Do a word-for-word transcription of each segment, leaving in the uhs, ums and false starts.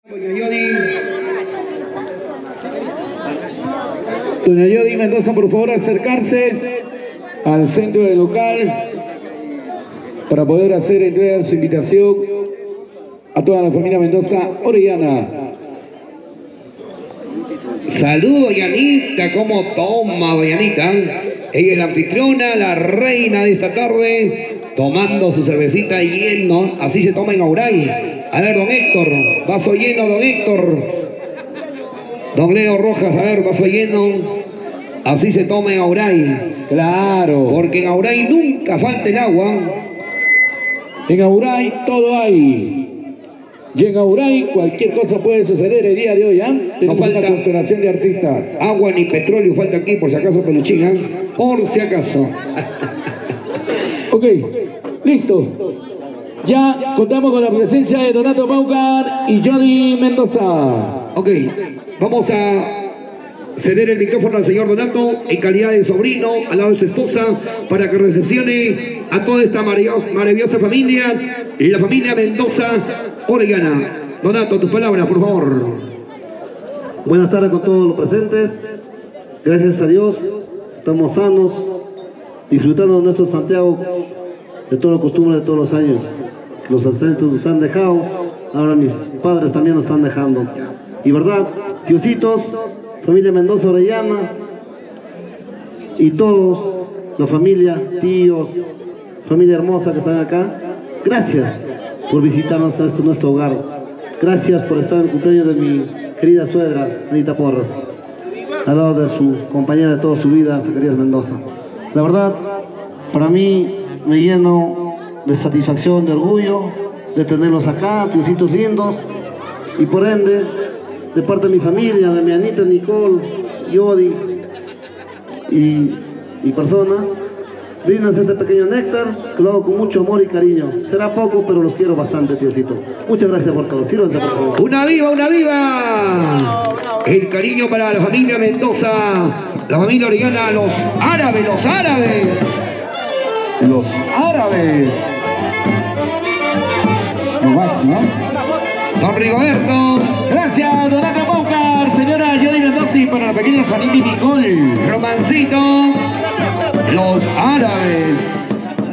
Doña Yodi Mendoza, por favor, acercarse al centro del local para poder hacer entrega de su invitación a toda la familia Mendoza Orellana. Saludo, Yanita, ¿cómo toma, Yanita? Ella es la anfitriona, la reina de esta tarde, tomando su cervecita lleno, así se toma en Auray. A ver, don Héctor, vaso lleno, don Héctor. Don Leo Rojas, a ver, vaso lleno, así se toma en Auray. Claro. Porque en Auray nunca falta el agua. En Auray todo hay. Y en Auray cualquier cosa puede suceder el día de hoy, ¿ah? ¿eh? Tenemos no falta una constelación de artistas. Agua ni petróleo falta aquí, por si acaso, Peluchín, ¿eh? Por si acaso. Ok, listo. Ya contamos con la presencia de Donato Paucar y Yodi Mendoza. Ok, vamos a ceder el micrófono al señor Donato en calidad de sobrino, al lado de su esposa, para que recepcione a toda esta maravillosa, maravillosa familia, la familia Mendoza Orellana. Donato, tus palabras, por favor. Buenas tardes con todos los presentes. Gracias a Dios, estamos sanos, disfrutando de nuestro Santiago, de todas las costumbres de todos los años. Los ancestros nos han dejado, ahora mis padres también nos están dejando. Y verdad, tiositos, familia Mendoza Orellana y todos, la familia, tíos, familia hermosa que están acá, gracias por visitarnos a este, nuestro hogar. Gracias por estar en el cumpleaños de mi querida suegra, Anita Porras, al lado de su compañera de toda su vida, Zacarías Mendoza. La verdad, para mí me lleno de satisfacción, de orgullo, de tenerlos acá, tiositos lindos, y por ende, de parte de mi familia, de mi Anita, Nicole, Yodi y mi persona, brindas este pequeño néctar, que lo hago con mucho amor y cariño. Será poco, pero los quiero bastante, tiosito. Muchas gracias por todo. Sírvanse, por favor. ¡Una viva, una viva! El cariño para la familia Mendoza, la familia Orellana, los árabes, los árabes. Los árabes. Lo máximo. Don Rigoberto. Gracias, Donato Paucar, señora Yodi Mendoza, y para la pequeña Sanini Nicole. Romancito. Los árabes.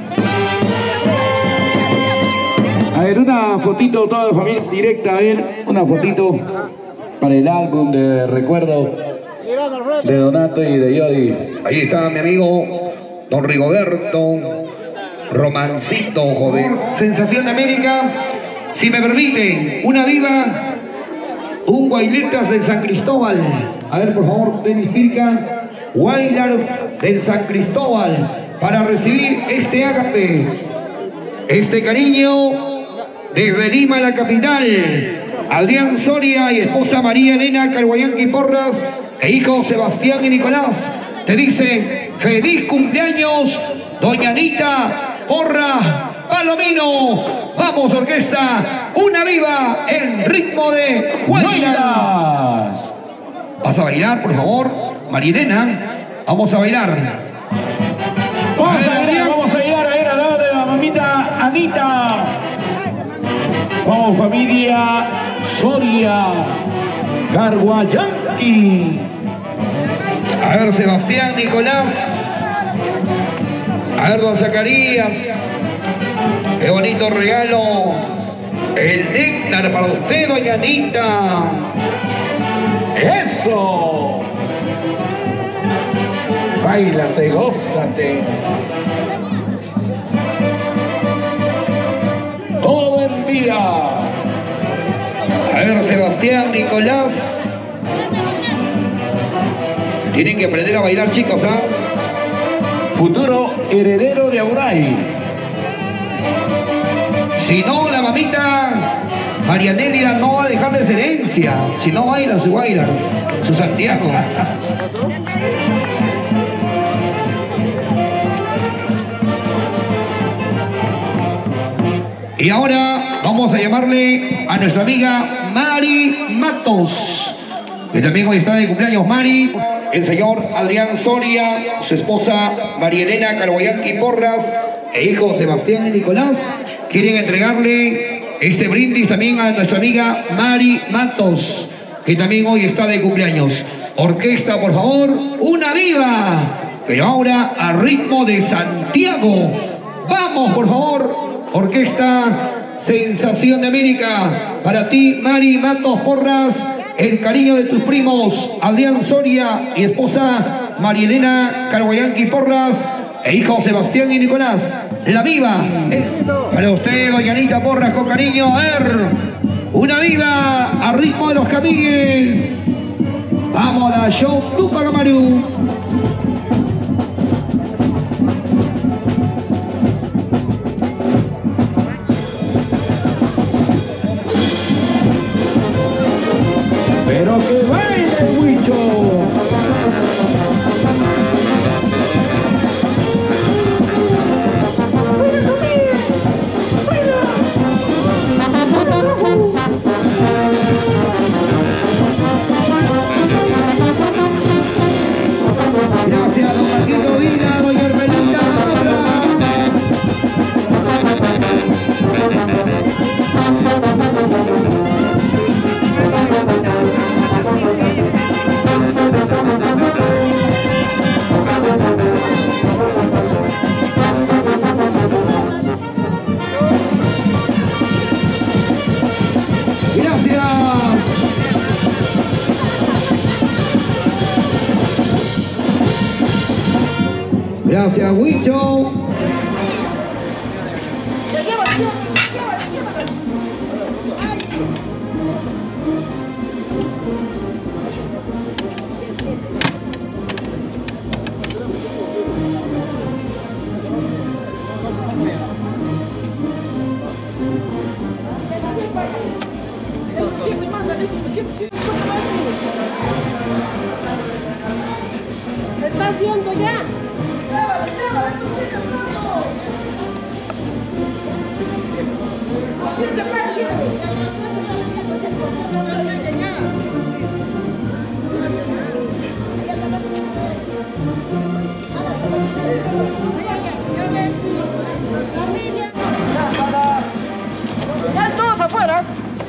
A ver, una fotito, toda la familia directa, a ver, una fotito para el álbum de recuerdo de Donato y de Yodi. Ahí está mi amigo Don Rigoberto. Romancito, joven. Sensación de América. Si me permiten, una viva, un Guayletas del San Cristóbal. A ver, por favor, Denis Pirca. Wailers del San Cristóbal, para recibir este ágape, este cariño desde Lima, la capital. Adrián Soria y esposa María Elena Carguayanqui Porras e hijos Sebastián y Nicolás. Te dice feliz cumpleaños, doña Anita Porra Palomino. Vamos, orquesta, una viva en ritmo de Wailers. ¿Vas a bailar, por favor? Marilena, vamos a bailar. Vamos a, a bailar, vamos a bailar, a ver, al lado de la mamita Anita. Vamos, familia Soria, Carguayanqui. A ver, Sebastián, Nicolás. A ver, don Zacarías. Qué bonito regalo. El néctar para usted, doña Anita. ¡Eso! Báilate, gózate. Todo en vida. A ver, Sebastián, Nicolás. Tienen que aprender a bailar, chicos, ¿ah? ¿eh? Futuro heredero de Auray. Si no, la mamita Marianelia no va a dejarles herencia. Si no bailan, su bailas. Su Santiago. Y ahora vamos a llamarle a nuestra amiga Mari Matos, que también hoy está de cumpleaños. Mari, el señor Adrián Soria, su esposa María Elena Carguayanqui Porras e hijo Sebastián y Nicolás quieren entregarle este brindis también a nuestra amiga Mari Matos, que también hoy está de cumpleaños. Orquesta, por favor, una viva, pero ahora a ritmo de Santiago. Vamos, por favor, orquesta Sensación de América. Para ti, Mari Matos Porras, el cariño de tus primos Adrián Soria y esposa Marielena Carguayanqui Porras e hijos Sebastián y Nicolás. La viva. Para usted, doña Anita Porras, con cariño. A ver, una viva a ritmo de los Camigues. Vamos a la show Tupac Amaru. Pero que baile el Huicho. Gracias, don Marquito Vila, doña Hermelita Habla. Gracias. Gracias, Huicho. ¿Qué está haciendo ya? ¡Ya todos afuera!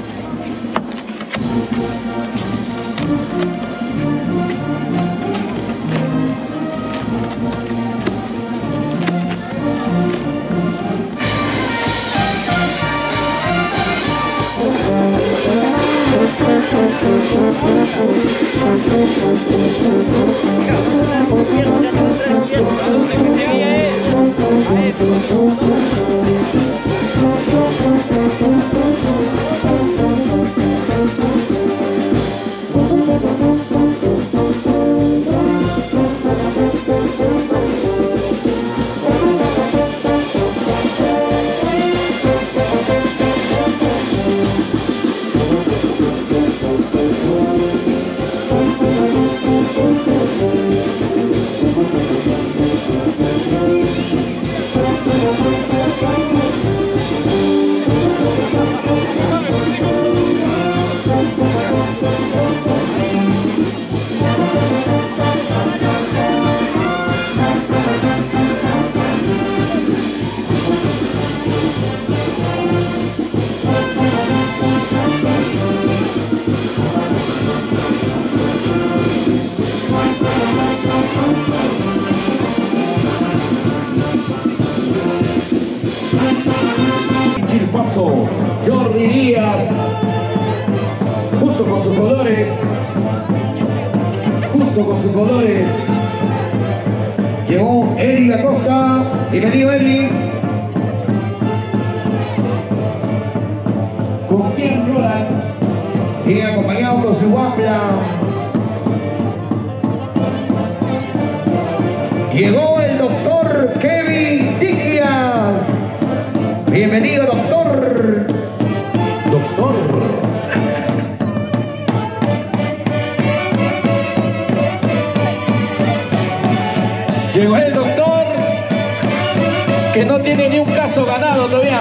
Chilpazo, Jordi Díaz, justo con sus colores, justo con sus colores. Llegó Eri Acosta. Bienvenido, Eri. ¿Con quién Roland? Y acompañado con su guambla. Llegó el doctor Kevin Díaz. Bienvenido, doctor. Doctor. Llegó el doctor, que no tiene ni un caso ganado todavía.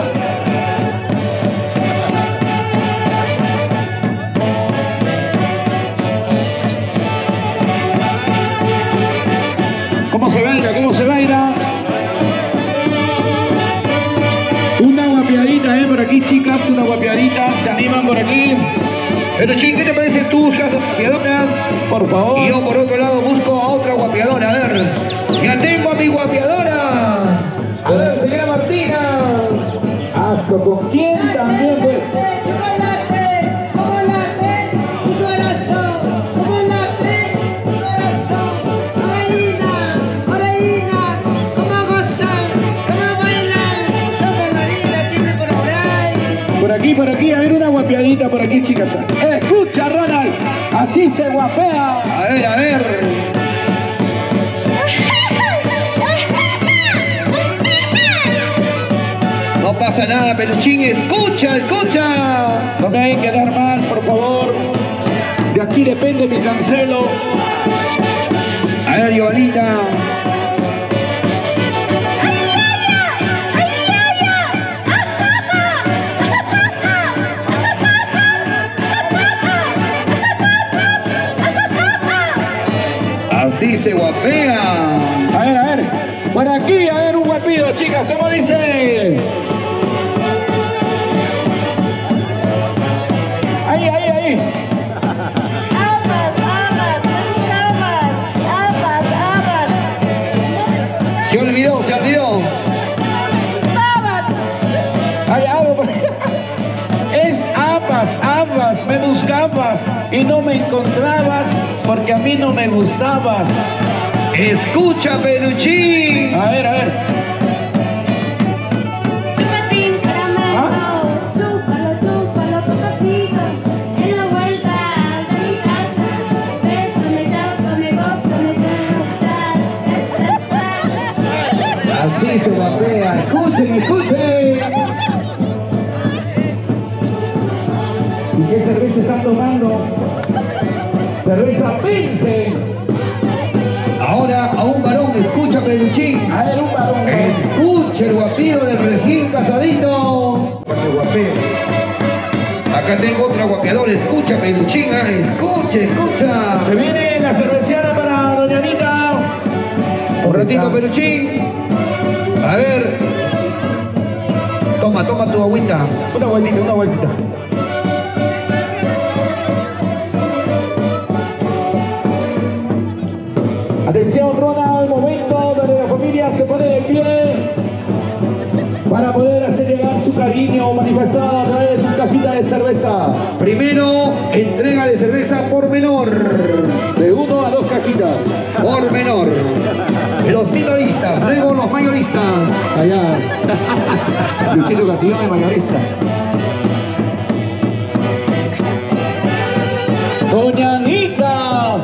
¿Cómo se baila? ¿Cómo se baila? Una guapiadita, ¿eh? Por aquí, chicas. una guapiadita, se animan por aquí. Pero chico, ¿qué te parece tú buscas a guapiadora? Por favor. Y yo por otro lado busco a otra guapiadora. A ver, ya tengo a mi guapiadora. A ver, señora Martina. Aso, ¿con quién también fue? Chocolate, como late, mi corazón, como late, mi corazón. Oreína, oreínas, como gozan, como bailan, toda la vida siempre por ahí. Por aquí, por aquí, a ver una guapiadita por aquí, chicas. Escucha, Ronald, así se guapea. A ver, a ver. No pasa nada, peluchín. Escucha, escucha. No me hagan quedar mal, por favor. De aquí depende mi cancelo. A ver, Yovalita. Así se guapea. A ver, a ver. Por aquí, a ver un guapido, chicas. ¿Cómo dice? Ahí, ahí, ahí. Amas, amas, amas, amas, amas. Se olvidó, se olvidó. Amas. Hay algo por... Es ambas, ambas, me buscabas y no me encontrabas porque a mí no me gustabas. Escucha, peluchín. A ver, a ver. Chupatín, caramelo, chúpalo, chúpalo, papacito. En la vuelta de mi casa, bésame, chápame, gózame, chas, chas, chas, chas, chas. Así se guapea. Escuchen, escuchen. ¿Y qué cerveza están tomando? Cerveza Pilsen. Ahora a un varón, escucha, peluchín. A ver, un varón. Escucha el guapido del recién casadito. Acá tengo otra guapiadora. Escucha, peluchín. ah, Escucha, escucha. Se viene la cerveceada para doña Anita. Un ratito, peluchín. A ver. Toma, toma tu agüita. Una vueltita, una vueltita. Atención, Ronald, momento donde la familia se pone de pie para poder hacer llegar su cariño manifestado a través de sus cajitas de cerveza. Primero, entrega de cerveza por menor. De uno a dos cajitas. Por menor. Los minoristas, luego los mayoristas. Allá. Luchito Castillo de mayorista. Doña Anita.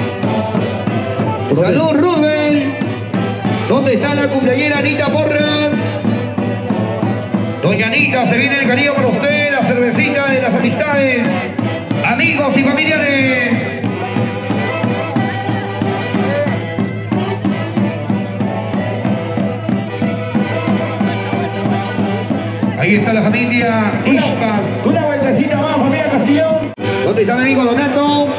Salud, Rubén. ¿Dónde está la cumpleañera Anita Porras? Doña Anita, se viene el cariño para usted, la cervecita de las amistades, amigos y familiares. Ahí está la familia Ishpas. Una vueltecita más, familia Castillón. ¿Dónde está mi amigo Donato?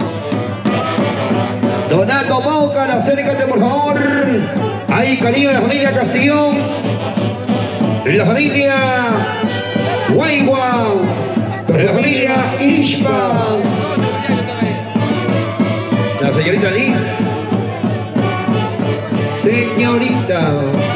Donato Paucar, acércate por favor. Ahí, cariño de la familia Castillón. La familia Guaygua. La familia Ishpas. La señorita Liz. Señorita.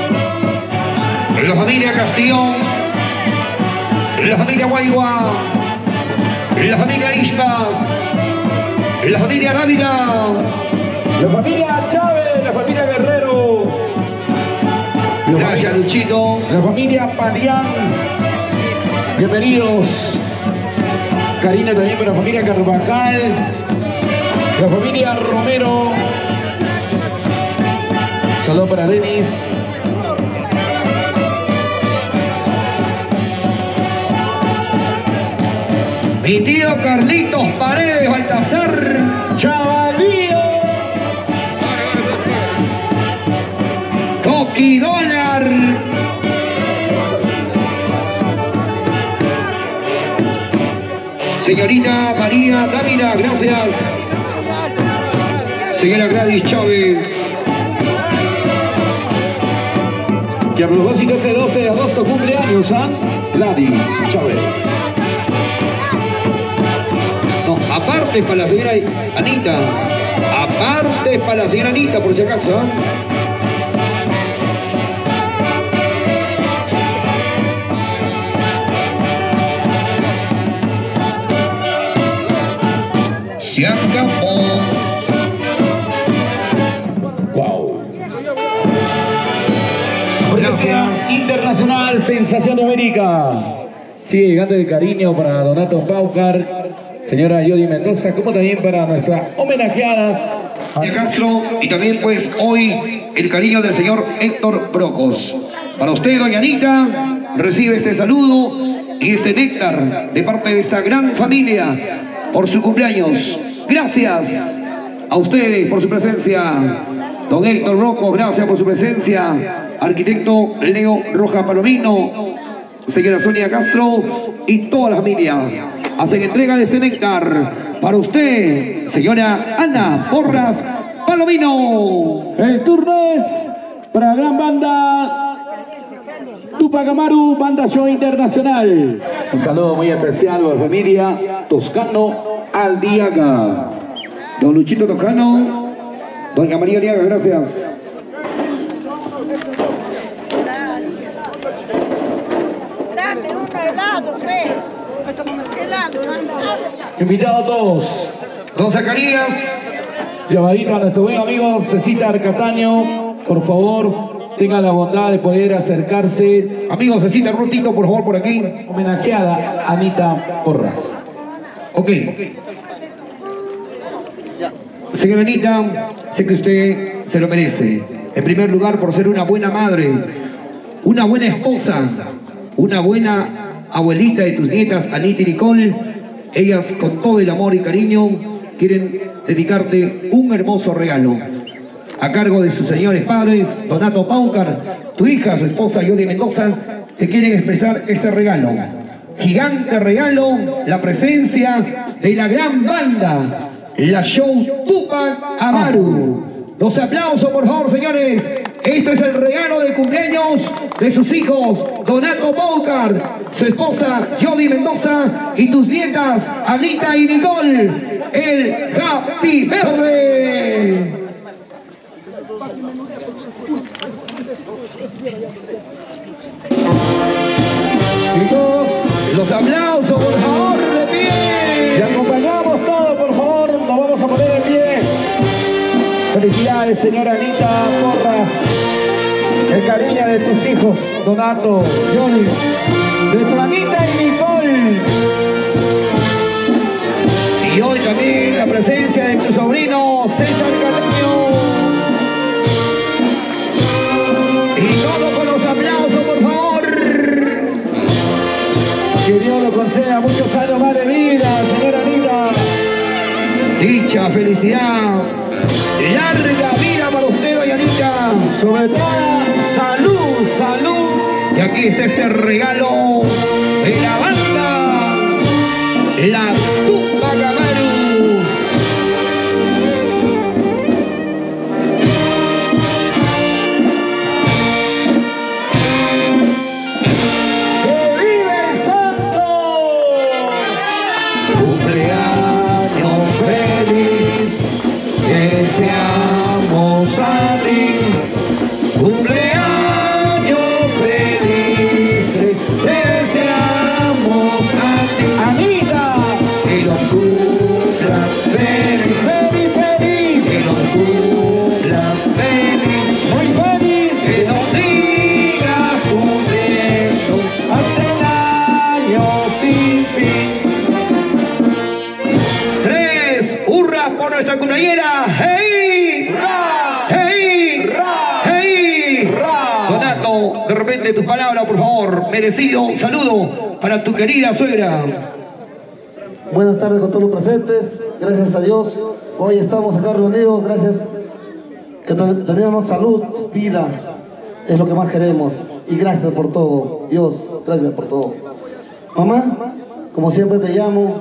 La familia Castillón. La familia Guaygua. La familia Ishpas. La familia Dávila. La familia Chávez, la familia Guerrero. La Gracias, Luchito. La familia Palián. Bienvenidos. Karina también para la familia Carvajal. La familia Romero. Saludos para Denis. Mi tío Carlitos Paredes Baltasar. Chavalío. Coqui Dólar. Señorita María Dávila, gracias. Señora Gladys Chávez. Y a propósito, este doce de agosto cumpleaños a Gladys Chávez. No, aparte para la señora Anita. Aparte para la señora Anita, por si acaso. Se acabó. Wow. Gracias. Internacional, sensación de América. Sigue llegando el cariño para Donato Paucar, señora Yodi Mendoza, como también para nuestra homenajeada De Castro, y también pues hoy el cariño del señor Héctor Brocos. Para usted, doña Anita, recibe este saludo y este néctar de parte de esta gran familia por su cumpleaños. Gracias a ustedes por su presencia. Don Héctor Brocos, gracias por su presencia. Arquitecto Leo Roja Palomino, señora Sonia Castro y toda la familia hacen entrega de este néctar para usted, señora Ana Porras Palomino. El turno es para la gran banda Tupac Amaru, Banda Show Internacional. Un saludo muy especial a la familia Toscano Aldiaga. Don Luchito Toscano, doña María Aliaga, gracias. Gracias. Dame un helado, fe. Helado, no. Invitados todos. Don Zacarías. Llamadito a nuestro buen amigo Cecitar Cataño. Por favor, tenga la bondad de poder acercarse. Amigo Cecita, un ratito, por favor, por aquí. Homenajeada Anita Porras. Ok. Señora Anita, sé que usted se lo merece. En primer lugar, por ser una buena madre, una buena esposa, una buena abuelita de tus nietas, Anita y Nicole. Ellas, con todo el amor y cariño, quieren dedicarte un hermoso regalo. A cargo de sus señores padres, Donato Paucar, tu hija, su esposa, Yodi Mendoza, te quieren expresar este regalo. Gigante regalo, la presencia de la gran banda, la show Tupac Amaru. Los aplausos, por favor, señores. Este es el regalo de cumpleaños de sus hijos, Donato Paucar, su esposa, Yodi Mendoza, y tus nietas, Anita y Nicole. El Happy Verde. Y todos los aplausos, por favor, de pie. Y acompañamos todos, por favor, nos vamos a poner de pie. Felicidades, señora Anita Porras. El cariño de tus hijos, Donato, Johnny, de tu Anita y Nicole. Y hoy también la presencia de tu sobrino, César Cataño. Y todo con los aplausos, por favor. Que Dios lo conceda muchos años más de vida, señora Anita. Dicha felicidad, larga vida para usted, doña Anita. Sobre todo, salud, salud. Y aquí está este regalo de la banda, la Tupac Amaru. ¡Que vive el santo! Cumpleaños feliz, que seamos a ti. Cumpleaños felices, deseamos a ti. Anita, Que los cumplas feliz, feliz, feliz, que los cumplas feliz, muy feliz. que nos sigas cumpliendo. Hasta el año sin fin. Tres, hurra por nuestra cumpleañera. ¡Hey! ¡Ra! ¡Hey! ¡Ra! ¡Hey! ¡Ra! Donato, de repente tus palabras, por favor. Merecido saludo para tu querida suegra. Buenas tardes con todos los presentes, gracias a Dios. Hoy estamos acá reunidos, gracias que te- tenemos salud, vida, es lo que más queremos. Y gracias por todo, Dios, gracias por todo. Mamá, como siempre te llamo.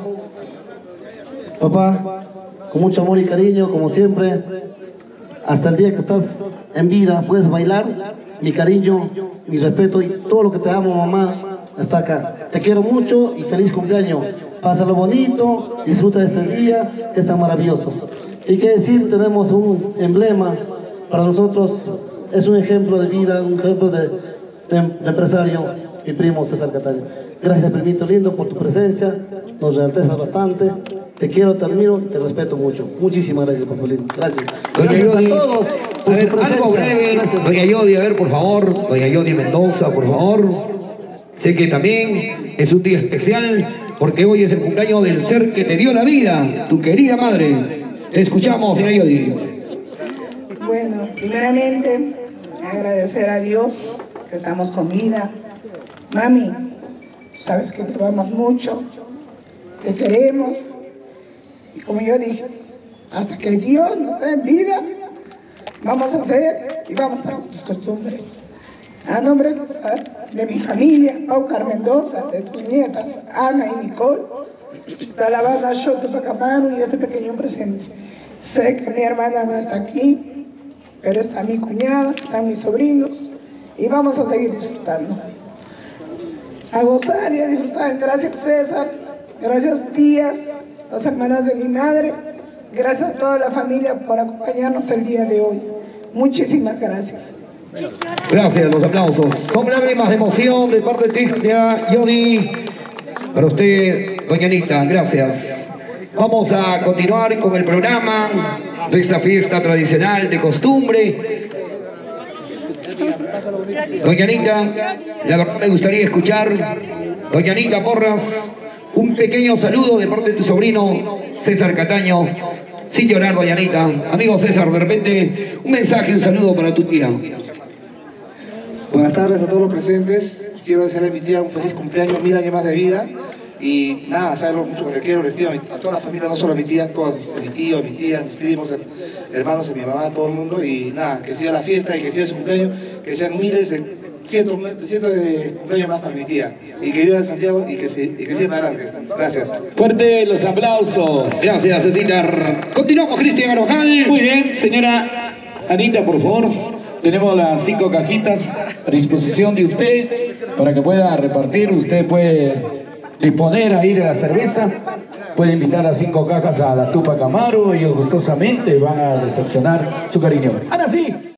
Papá, con mucho amor y cariño, como siempre. Hasta el día que estás en vida, ¿puedes bailar? mi cariño, mi respeto y todo lo que te amo, mamá, está acá. Te quiero mucho y feliz cumpleaños. Pásalo bonito, disfruta de este día que es tan maravilloso. Y qué decir, tenemos un emblema para nosotros, es un ejemplo de vida, un ejemplo de, de, de empresario, mi primo César Cataño. Gracias, primito lindo, por tu presencia, nos realtezas bastante. Te quiero, te admiro y te respeto mucho. Muchísimas gracias, papá lindo. Gracias. Doña Gracias Yodi, a todos a por ver, su presencia. algo breve. Gracias. Doña Yodi, a ver, por favor. Doña Yodi Mendoza, por favor. Sé que también es un día especial porque hoy es el cumpleaños del ser que te dio la vida, tu querida madre. Te escuchamos, señora Yodi. Bueno, primeramente agradecer a Dios que estamos con vida. Mami, sabes que te amamos mucho, te queremos. Y como yo dije, hasta que Dios nos dé vida, vamos a hacer y vamos a estar con tus costumbres. A nombre de mi familia, Paucar Mendoza, de tus nietas, Ana y Nicole, está la banda Shoto Pacamaru y este pequeño presente. Sé que mi hermana no está aquí, pero está mi cuñada, están mis sobrinos, y vamos a seguir disfrutando. A gozar y a disfrutar. Gracias, César, gracias, tías, las hermanas de mi madre, gracias a toda la familia por acompañarnos el día de hoy. Muchísimas gracias. Gracias, los aplausos. Son lágrimas de emoción de parte de Tía Yodi. Para usted, doña Anita, gracias. Vamos a continuar con el programa de esta fiesta tradicional de costumbre. Doña Anita, la verdad me gustaría escuchar, doña Anita Porras, un pequeño saludo de parte de tu sobrino César Cataño. Sin llorar, doña Anita. Amigo César, de repente, un mensaje, un saludo para tu tía. Buenas tardes a todos los presentes. Quiero desearle a mi tía un feliz cumpleaños, mil años más de vida. Y nada, saber lo mucho que le quiero, le quiero a toda la familia, no solo a mi tía, a todos a mi tío, a mi tía, a mis primos, hermanos, a mi mamá, a todo el mundo. Y nada, que siga la fiesta y que siga su cumpleaños, que sean miles, de, cientos, cientos de cumpleaños más para mi tía. Y que viva en Santiago y que, se, y que siga adelante. Gracias. Fuerte los aplausos. Gracias, Cecilia. Continuamos, Cristian Arojal. Muy bien, señora Anita, por favor. Tenemos las cinco cajitas a disposición de usted para que pueda repartir. Usted puede disponer ahí de la cerveza. Puede invitar a cinco cajas a la Tupac Amaru. Ellos gustosamente van a recepcionar su cariño. Ahora sí.